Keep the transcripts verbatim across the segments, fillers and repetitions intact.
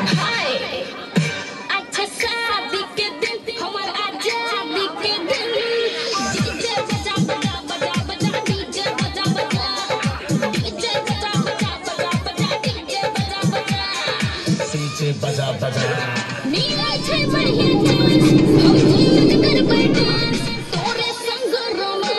बजा बजा नीला छै बढ़िया कर बैठे तोरे संग रोमा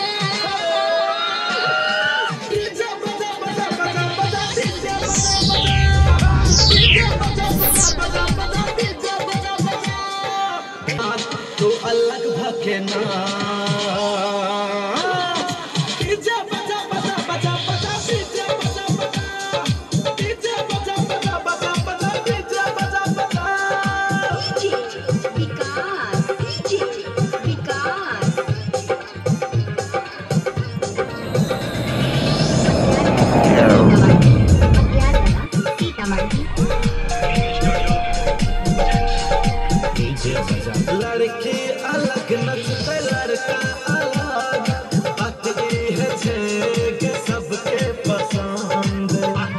डीजे बजा बजा बजा बजा डीजे बजा बजा बजा बजा डीजे बजा बजा तू अलग भके ना डीजे बजा बजा बजा बजा डीजे बजा बजा डीजे बजा बजा बजा बजा डीजे बजा बजा विकास डीजे विकास डीजे बजा लड़की अलग नचते लड़का अलग बात ये है छे कि सबके पसंद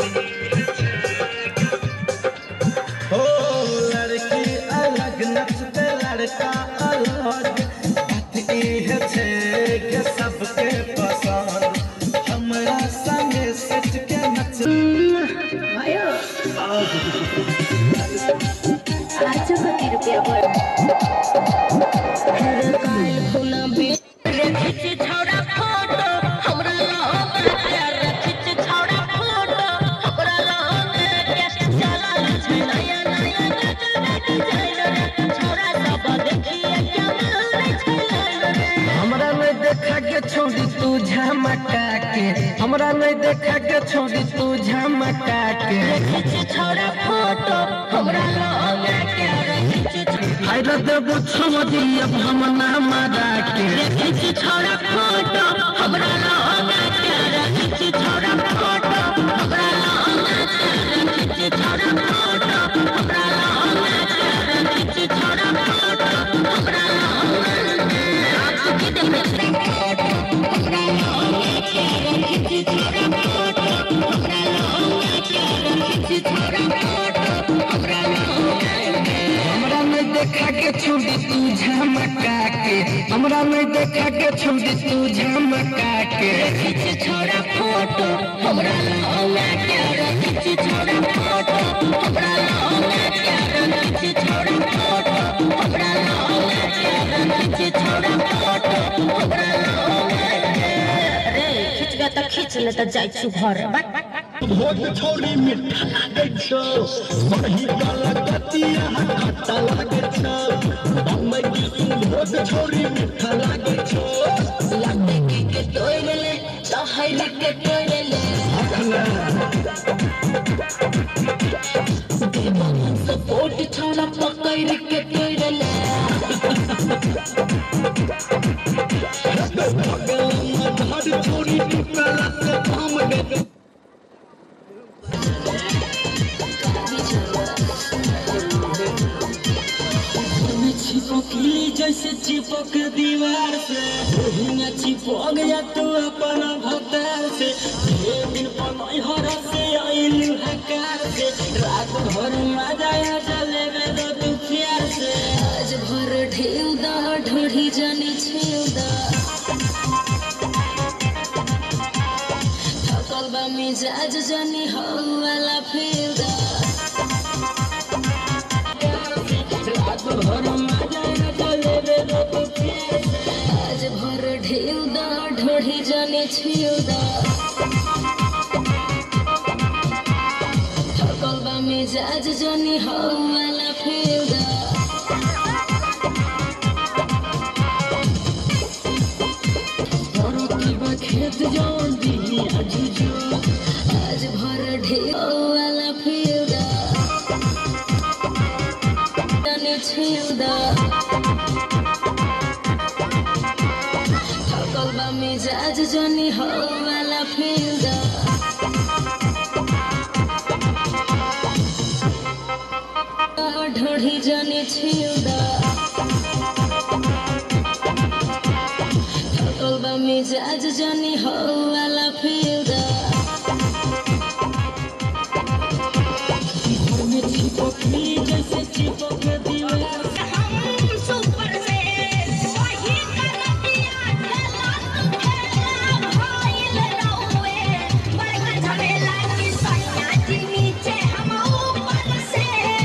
ओ लड़की अलग नचते लड़का अलग बात ये है छे कि सबके पसंद हमरा संगे सच के नच आयो आजो कति रुपया भर हर काल फुना बे रखिच छौड़ा फोटो हमरा लहंगा रखिच छौड़ा फोटो हमरा लहंगा के चला छै नया नया डिजाइन छौड़ा सब देखिए क्या मिल छै हमरा नहीं देखा के छोड़ी तू झमका के हमरा नहीं देखा के छोड़ी तू झमका के रखिच छौड़ा फोटो हमरा लहंगा के रखिच आई देबो छोड़ी अब हम ना मारा के रखिच छौड़ा फोटो हमरा लहंगा के रखिच छौड़ा फोटो हमरा लहंगा के रखिच छौड़ा फोटो हमरा लहंगा के रखिच छौड़ा फोटो हमरा लहंगा के आज की दिन में फोटो हमरा लहंगा के रखिच छौड़ा फोटो हमरा लहंगा के रखिच छौड़ा फोटो हमरा लहंगा के हमरा नहीं देखा के छोड़ी तू झमका के हमरा नहीं देखा के छोड़ी तू झमका के रखिच छौड़ा फोटो हमरा लहंगा के रखिच छौड़ा फोटो हमरा लहंगा के रखिच छौड़ा फोटो हमरा लहंगा के रखिच छौड़ा फोटो हमरा लहंगा के रे खिचगा त खिच ले त जाय छु घर भोज छोड़ी मिठा लागे छो मही काला कतिया खट्टा लागे छो बम्बई की भोज छोड़ी मिठा लागे छो लगते के के तोड़ ले चाहे के तोड़ ले देवन सपोर्ट छौड़ा पकड़ के तोड़ ले भोज छोड़ी मिठा लागे थाम गए चिपकली जैसे चिपक दीवार से में चिपक गया तू अपन भतार से एक दिन पर हर से आइलू हकार से रात भर मजा आ चले में दो तू प्यार से आज भर ढेउ दा ढोढ़ी जाने छेउ दा थकल बा मिजाज जाने हो वाला फेउ दा रात भर मजा आ चले में दो तू प्यार से आज भर ढेउ दा ढोढ़ी जाने छेउ दा थकल बा मिजाज जाने हो वाला फेउ दा खेत जान दी अजुजो आज भर ढेउ वाला फेउ दा जाने छेउ दा थकल बा मिजाज जाने हो वाला फेउ दा ढोढ़ी जाने छेउ दा थकल बा मिजाज जाने हो वाला फेउ दा में चिपकी जैसे चिपक दीवार से हम सुपर से वही कर दिया खेला तू खेला भइल रहुए बड़का झमेला की सैया जी नीचे हम ऊपर से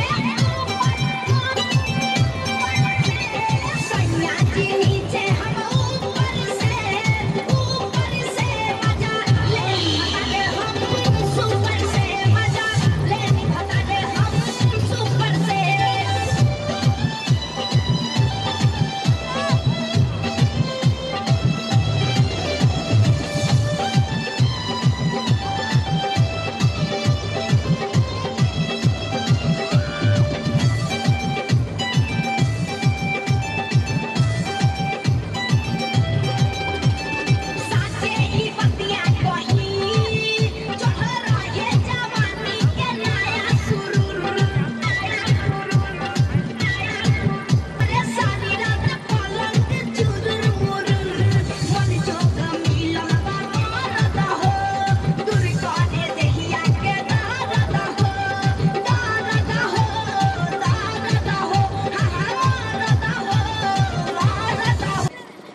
सैया जी नीचे हम ऊपर से ऊपर से मजा ले भगा दे हम सुपर से मजा ले भगा दे हम सुपर से साचे ही बतिया कही चढ़ रहे जवानी के नया सुरूर अरे सारी रात पलंग चुरुर मुरुर मन जोग मिलन बारद हो दूर करे देहिया के दारद हो दारद हो दारद हो हा हा दारद हो दारद हो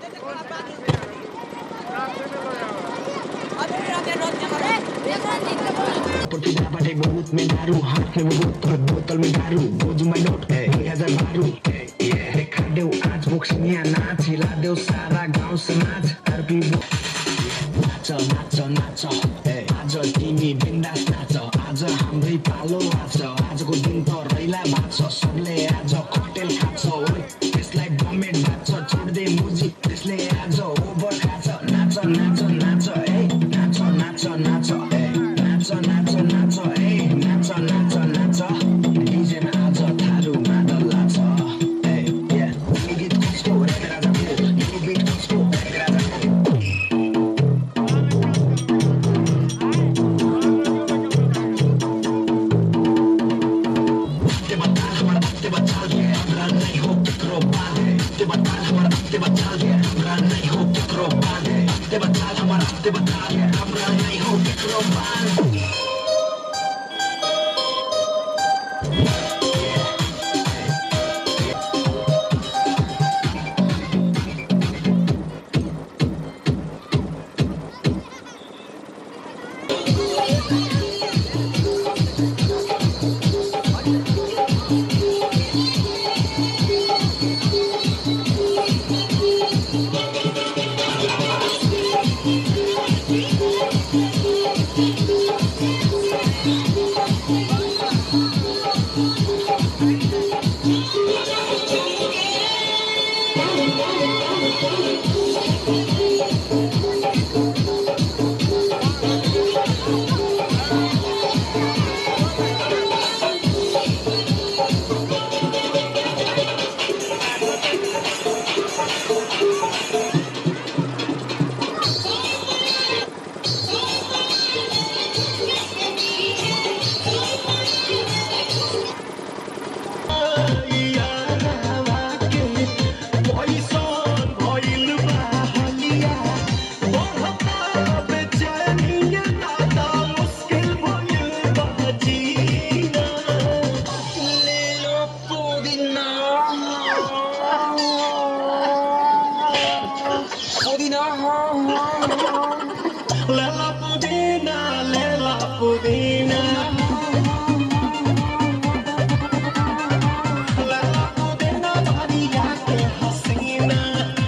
Porque ya paré बहुत में दारू हाथ में बोतल बोतल में दारू बोझ में नोट है एक हजार बारू देखा दे आज बोक्सिनिया नाच हिला दे सारा गाउँ समाज आरपी नाच नाच नाच आज तिमी बिन्दास नाच आज हाम्रै पालो आज आजको दिन त रैला बाँच्छ सबले आज कटेल खान्छ ओइ त्यसलाई गमेट बाँच्छ छोड्दे मुजिक त्यसले आज ओभर खान्छ नाच नाच नाच ए नाच नाच नाच ए नाच नाच नाच ए नाच नाच नाच डिजेमा आज थारू मादल लाग्छ ए या यो गीत कसको राजाको यो गीत कसको राजाको Lela Pudina, Lela Pudina. Lela Pudina, Maria के हसीना।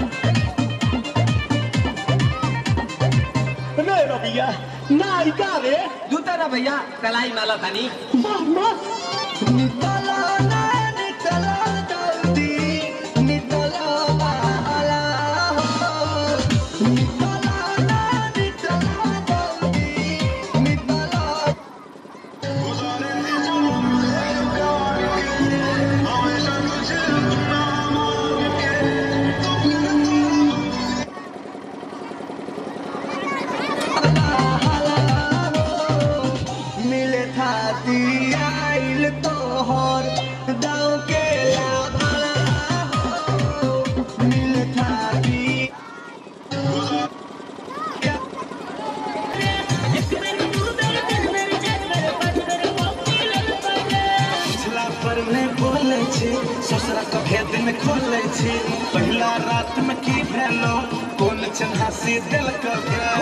नहीं रबिया, नायिका रे। दूता ना भैया कलाई माला थानी मामा, नितला ना नितला जल्दी, नितला वाला हो। नितला ना नितला जल्दी, नितला। मिले थाती आई पर में बोले छी ससुरा कभे दिन खोले छी पहला रात में की भेलो कौन चन्हा से दिल कर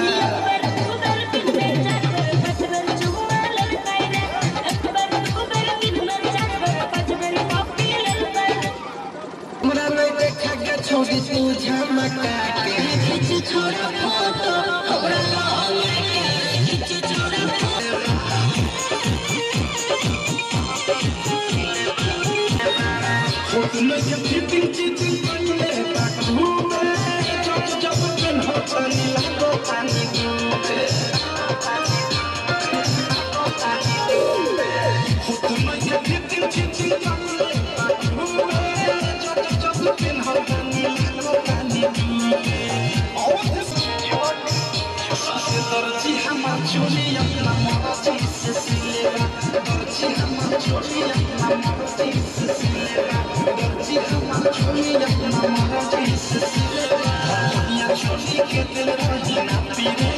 हमरा नहीं देखा के छोड़ी तू झमका के खींच छोड़ा फोटो हमरा लहंगा के खींच छोड़ा फोटो में जब फिटिंग चिटिंग करले बाकू में जब जब पेन हो चली लगो पानी डूबे फोटो में जब फिटिंग चिटिंग करले बाकू में जब जब पेन हो चली लगो पानी डूबे और दिस जोड़ी सासे दर्जी हम चोली अपना मर्जी से सिलेगा दर्जी हम चोली अपना मर्जी से सिलेगा दर्जी हम चोली अपना मर्जी से सिलेगा या चोली के दिल रही ना पीरे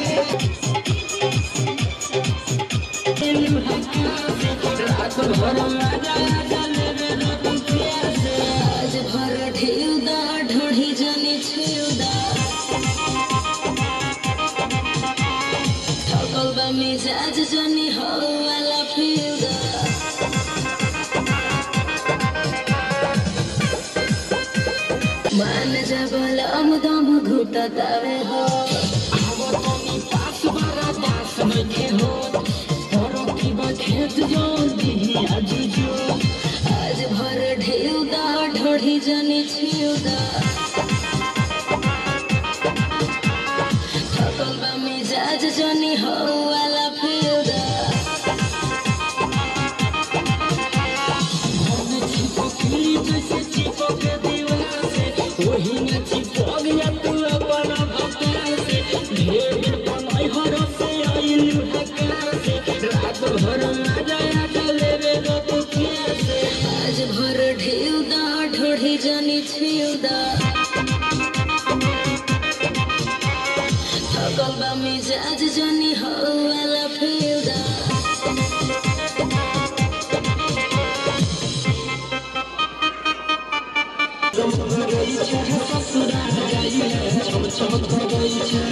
रात भर मजा जले बेरो तुम प्यासे आज भर ढेउदा ढोढ़ी जानी छेउदा थकल बा मिजाज जानी हो वाला फिउदा मान जबल अमदम घुटा दावे हो आवो तनी पास बरा दास नखे हो तोरो की बा खेत जो दिही आज जो आज भर ढेउदा ढोढ़ी जानी छेउदा थकल बा मिजाज जानी हो वाला फिउदा जैसे चिपक दीवार से वही न चिपक गया तू अपना भक्ता से ढेर बनाई हर से आइलू हकार से रात भर मजा चले बेरो तू कैसे आज भर ढेउदा ढोढ़ी जानी छेउदा थकल बा मिजाज जानी हो वाला फिउदा गई छे ससुरा गई छम छम गई छे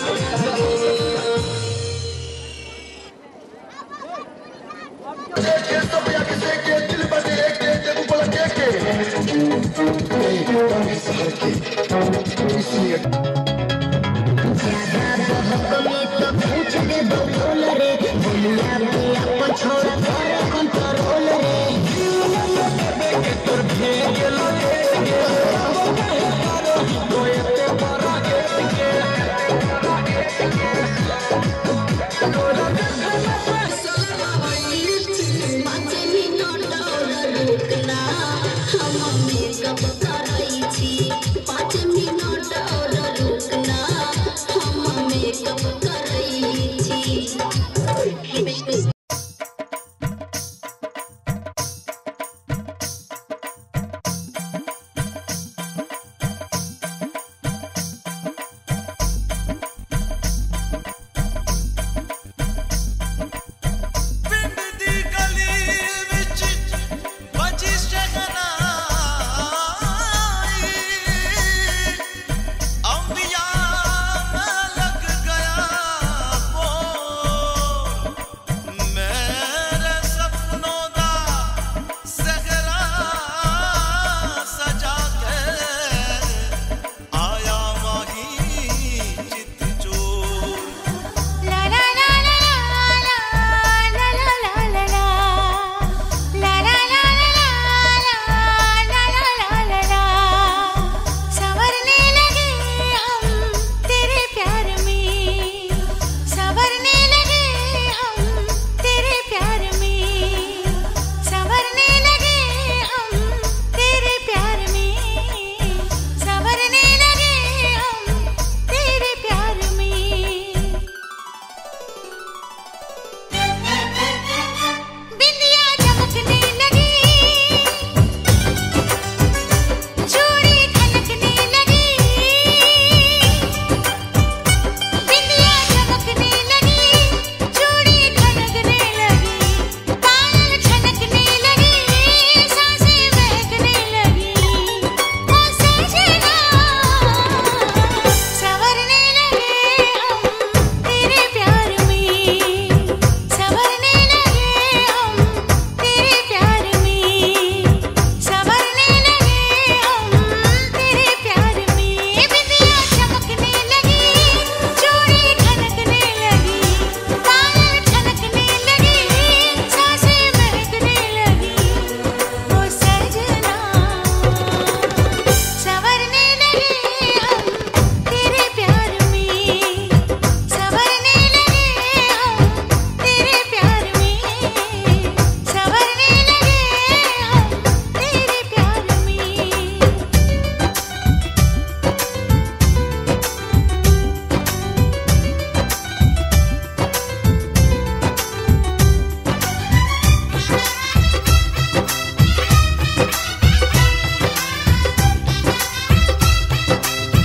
Let's go.